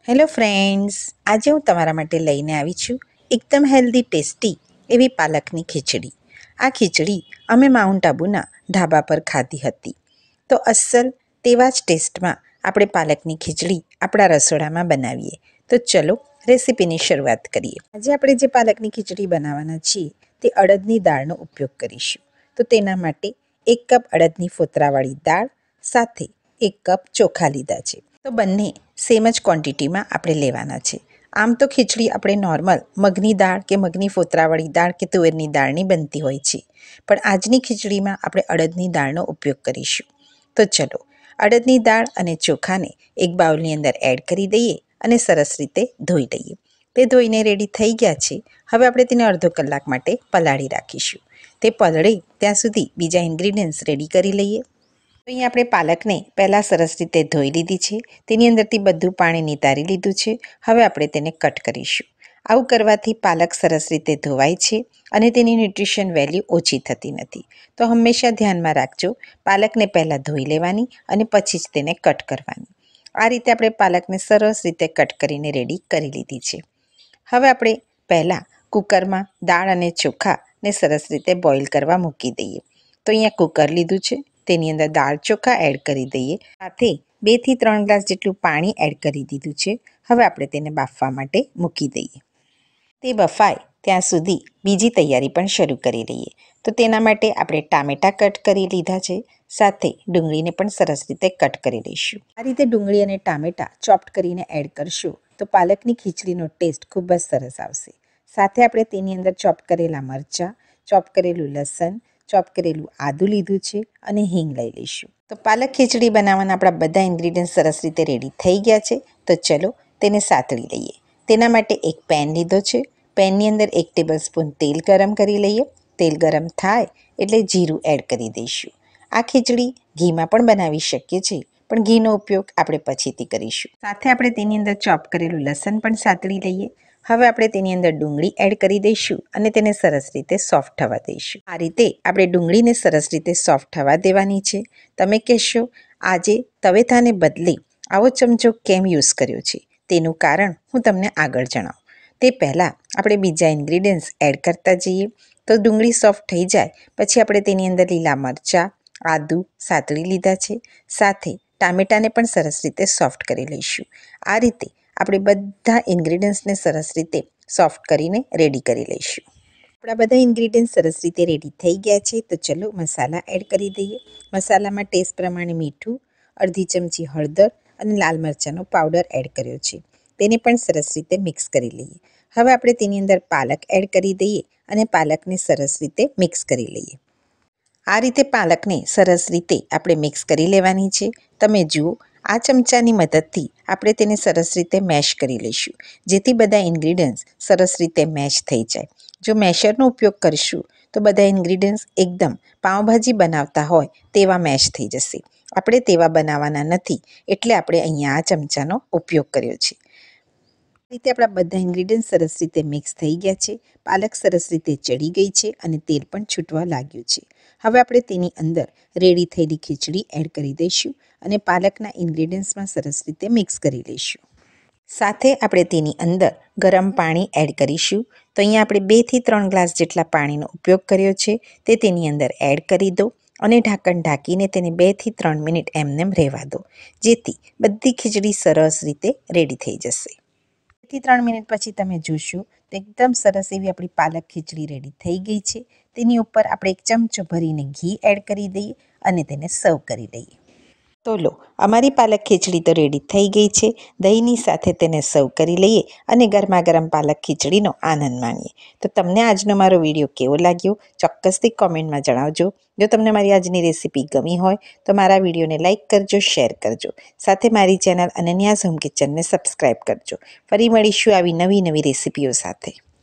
Hello friends, આજે હું તમારા માટે લઈને આવી છું એકદમ હેલ્ધી ટેસ્ટી એવી પાલકની ખીચડી. આ ખીચડી અમે માઉન્ટ આબુના ઢાબા પર ખાધી હતી. તો અસલ તેવા જ ટેસ્ટમાં આપણે પાલકની ખીચડી આપણા રસોડામાં બનાવીએ. તો ચલો રેસીપીની શરૂઆત કરીએ. આજે આપણે જે પાલકની ખીચડી બનાવવાના છીએ તે અડદની દાળનો ઉપયોગ કરીશું. તો તેના માટે 1 કપ અડદની ફોતરાવાળી દાળ સાથે 1 કપ ચોખા લીધા છે. તો બંને સેમ જ ક્વોન્ટિટીમાં આપણે લેવાના છે. આમ તો ખીચડી આપણે નોર્મલ મગની દાળ કે મગની ફોતરાવાળી દાળ કે તુવેરની દાળની બનતી હોય છે, પણ આજની ખીચડીમાં આપણે અડદની દાળનો ઉપયોગ કરીશું. તો ચલો અડદની દાળ અને ચોખાને એક બાઉલની અંદર એડ કરી દઈએ અને સરસ રીતે ધોઈ લઈએ. તે ધોઈને રેડી થઈ ગયા છે. હવે આપણે તેને અડધો કલાક માટે પલાળી રાખીશું. તે પલળે ત્યાં સુધી બીજા ઇન્ગ્રીડિયન્ટ્સ રેડી કરી લઈએ. તો અહીં આપણે પાલકને પહેલાં સરસ રીતે ધોઈ લીધી છે. તેની અંદરથી બધું પાણી નિતારી લીધું છે. હવે આપણે તેને કટ કરીશું. આવું કરવાથી પાલક સરસ રીતે ધોવાય છે અને તેની ન્યુટ્રિશન વેલ્યુ ઓછી થતી નથી. તો હંમેશા ધ્યાનમાં રાખજો, પાલકને પહેલાં ધોઈ લેવાની અને પછી જ તેને કટ કરવાની. આ રીતે આપણે પાલકને સરસ રીતે કટ કરીને રેડી કરી લીધી છે. હવે આપણે પહેલાં કુકરમાં દાળ અને ચોખાને સરસ રીતે બોઇલ કરવા મૂકી દઈએ. તો અહીંયા કુકર લીધું છે, તેની અંદર દાળ ચોખા એડ કરી દઈએ. સાથે 2 થી 3 ગ્લાસ જેટલું પાણી એડ કરી દીધું છે. હવે આપણે તેને બાફવા માટે મૂકી દઈએ. તે બફાય ત્યાં સુધી બીજી તૈયારી પણ શરૂ કરી લઈએ. તો તેના માટે આપણે ટામેટાં કટ કરી લીધા છે, સાથે ડુંગળીને પણ સરસ રીતે કટ કરી લઈશું. આ રીતે ડુંગળી અને ટામેટાં ચોપ્ડ કરીને એડ કરશું તો પાલકની ખીચડીનો ટેસ્ટ ખૂબ જ સરસ આવશે. સાથે આપણે તેની અંદર ચોપ કરેલા મરચાં, ચોપ કરેલું લસણ, ચોપ કરેલું આદું લીધું છે અને હિંગ લઈ લઈશું. તો પાલક ખીચડી બનાવવાના આપણા બધા ઇન્ગ્રીડિયન્ટ સરસ રીતે રેડી થઈ ગયા છે. તો ચલો તેને સાતળી લઈએ. તેના માટે એક પેન લીધો છે. પેનની અંદર 1 ટેબલસ્પૂન તેલ ગરમ કરી લઈએ. તેલ ગરમ થાય એટલે જીરું એડ કરી દઈશું. આ ખીચડી ઘીમાં પણ બનાવી શકીએ છીએ, પણ ઘીનો ઉપયોગ આપણે પછીથી કરીશું. સાથે આપણે તેની અંદર ચોપ કરેલું લસણ પણ સાતળી લઈએ. હવે આપણે તેની અંદર ડુંગળી એડ કરી દઈશું અને તેને સરસ રીતે સોફ્ટ થવા દઈશું. આ રીતે આપણે ડુંગળીને સરસ રીતે સોફ્ટ થવા દેવાની છે. તમે કહેશો આજે તવેથાને બદલે આવો ચમચો કેમ યુઝ કર્યો છે? તેનું કારણ હું તમને આગળ જણાવું. તે પહેલાં આપણે બીજા ઇન્ગ્રીડિયન્ટ્સ એડ કરતા જઈએ. તો ડુંગળી સોફ્ટ થઈ જાય પછી આપણે તેની અંદર લીલા મરચાં, આદું સાતળી લીધા છે, સાથે ટામેટાને પણ સરસ રીતે સોફ્ટ કરી લઈશું. આ રીતે આપણે બધા ઇન્ગ્રીડિયન્ટ્સને સરસ રીતે સોફ્ટ કરીને રેડી કરી લઈશું. આપણા બધા ઇન્ગ્રીડિયન્ટ સરસ રીતે રેડી થઈ ગયા છે. તો ચલો મસાલા એડ કરી દઈએ. મસાલામાં ટેસ્ટ પ્રમાણે મીઠું, અડધી ચમચી હળદર અને લાલ મરચાંનો પાવડર એડ કર્યો છે. તેને પણ સરસ રીતે મિક્સ કરી લઈએ. હવે આપણે તેની અંદર પાલક એડ કરી દઈએ અને પાલકને સરસ રીતે મિક્સ કરી લઈએ. આ રીતે પાલકને સરસ રીતે આપણે મિક્સ કરી લેવાની છે. તમે જુઓ, આ ચમચાની મદદથી આપણે તેને સરસ રીતે મેશ કરી લઈશું, જેથી બધા ઇન્ગ્રીડિયન્ટ્સ સરસ રીતે મેશ થઈ જાય. જો મેશરનો ઉપયોગ કરીશું તો બધા ઇન્ગ્રીડિયન્ટ્સ એકદમ પાઉંભાજી બનાવતા હોય તેવા મેશ થઈ જશે. આપણે તેવા બનાવવાના નથી, એટલે આપણે અહીંયા આ ચમચાનો ઉપયોગ કર્યો છે. રીતે આપણા બધા ઇન્ગ્રીડિયન્ટ સરસ રીતે મિક્સ થઈ ગયા છે. પાલક સરસ રીતે ચડી ગઈ છે અને તેલ પણ છૂટવા લાગ્યું છે. હવે આપણે તેની અંદર રેડી થયેલી ખીચડી એડ કરી દઈશું અને પાલકના ઇન્ગ્રીડિયન્ટ્સમાં સરસ રીતે મિક્સ કરી લઈશું. સાથે આપણે તેની અંદર ગરમ પાણી એડ કરીશું. તો અહીંયા આપણે 2 થી 3 ગ્લાસ જેટલા પાણીનો ઉપયોગ કર્યો છે. તે તેની અંદર એડ કરી દો અને ઢાંકણ ઢાંકીને તેને 2 થી 3 મિનિટ એમનેમ રહેવા દો, જેથી બધી ખીચડી સરસ રીતે રેડી થઈ જશે. 2 થી 3 મિનિટ પછી તમે જોશો તો એકદમ સરસ એવી આપણી પાલક ખીચડી રેડી થઈ ગઈ છે. તેની ઉપર આપણે 1 ચમચો ભરીને ઘી એડ કરી દઈએ અને તેને સર્વ કરી લઈએ. તો લો, અમારી પાલક ખીચડી તો રેડી થઈ ગઈ છે. દહીંની સાથે તેને સર્વ કરી લઈએ અને ગરમા ગરમ પાલક ખીચડીનો આનંદ માણીએ. તો તમને આજનો મારો વિડીયો કેવો લાગ્યો ચોક્કસથી કોમેન્ટમાં જણાવજો. જો તમને મારી આજની રેસીપી ગમી હોય તો મારા વિડીયોને લાઇક કરજો, શેર કરજો. સાથે મારી ચેનલ અનન્યાઝ હોમ કિચનને સબસ્ક્રાઈબ કરજો. ફરી મળીશું આવી નવી રેસીપીઓ સાથે.